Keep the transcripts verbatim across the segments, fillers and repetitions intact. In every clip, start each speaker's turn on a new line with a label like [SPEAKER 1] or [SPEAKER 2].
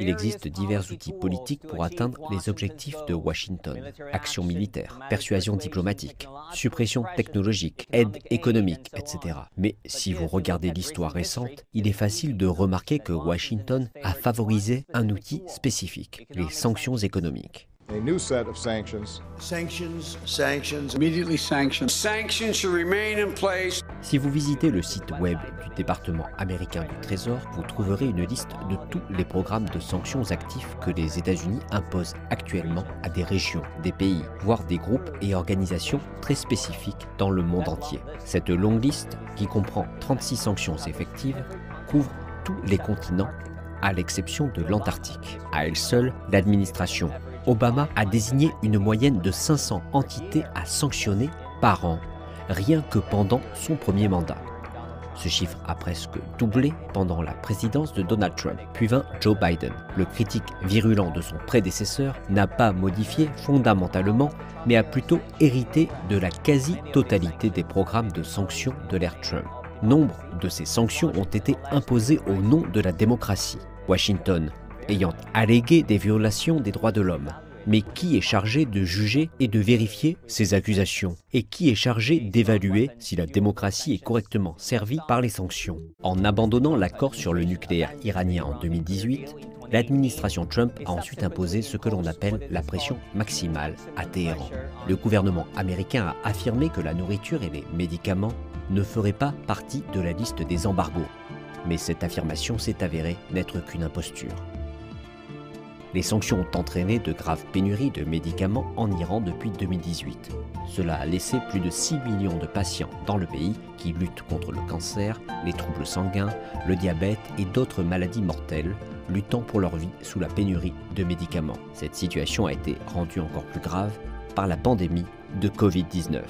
[SPEAKER 1] Il existe divers outils politiques pour atteindre les objectifs de Washington. Action militaire, persuasion diplomatique, suppression technologique, aide économique, et cetera. Mais si vous regardez l'histoire récente, il est facile de remarquer que Washington a favorisé un outil spécifique, les sanctions économiques.
[SPEAKER 2] A new set of sanctions.
[SPEAKER 3] Sanctions, sanctions, immediately sanctions. Sanctions should remain in place.
[SPEAKER 1] Si vous visitez le site web du département américain du Trésor, vous trouverez une liste de tous les programmes de sanctions actifs que les États-Unis imposent actuellement à des régions, des pays, voire des groupes et organisations très spécifiques dans le monde entier. Cette longue liste, qui comprend trente-six sanctions effectives, couvre tous les continents, à l'exception de l'Antarctique. À elle seule, l'administration Obama a désigné une moyenne de cinq cents entités à sanctionner par an, rien que pendant son premier mandat. Ce chiffre a presque doublé pendant la présidence de Donald Trump, puis vint Joe Biden. Le critique virulent de son prédécesseur n'a pas modifié fondamentalement, mais a plutôt hérité de la quasi-totalité des programmes de sanctions de l'ère Trump. Nombre de ces sanctions ont été imposées au nom de la démocratie. Washington ayant allégué des violations des droits de l'homme. Mais qui est chargé de juger et de vérifier ces accusations? Et qui est chargé d'évaluer si la démocratie est correctement servie par les sanctions? En abandonnant l'accord sur le nucléaire iranien en deux mille dix-huit, l'administration Trump a ensuite imposé ce que l'on appelle la pression maximale à Téhéran. Le gouvernement américain a affirmé que la nourriture et les médicaments ne feraient pas partie de la liste des embargos. Mais cette affirmation s'est avérée n'être qu'une imposture. Les sanctions ont entraîné de graves pénuries de médicaments en Iran depuis deux mille dix-huit. Cela a laissé plus de six millions de patients dans le pays qui luttent contre le cancer, les troubles sanguins, le diabète et d'autres maladies mortelles, luttant pour leur vie sous la pénurie de médicaments. Cette situation a été rendue encore plus grave par la pandémie de covid dix-neuf.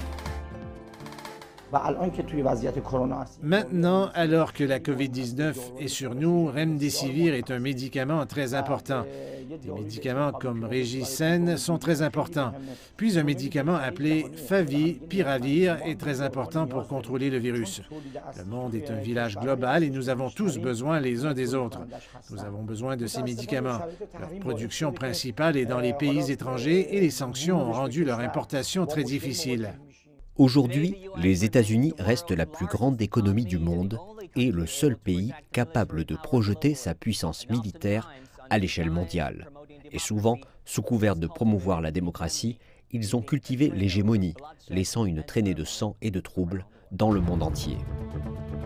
[SPEAKER 4] Maintenant, alors que la covid dix-neuf est sur nous, Remdesivir est un médicament très important. Des médicaments comme Régicène sont très importants. Puis un médicament appelé Favipiravir est très important pour contrôler le virus. Le monde est un village global et nous avons tous besoin les uns des autres. Nous avons besoin de ces médicaments. Leur production principale est dans les pays étrangers et les sanctions ont rendu leur importation très difficile.
[SPEAKER 1] Aujourd'hui, les États-Unis restent la plus grande économie du monde et le seul pays capable de projeter sa puissance militaire à l'échelle mondiale. Et souvent, sous couvert de promouvoir la démocratie, ils ont cultivé l'hégémonie, laissant une traînée de sang et de troubles dans le monde entier.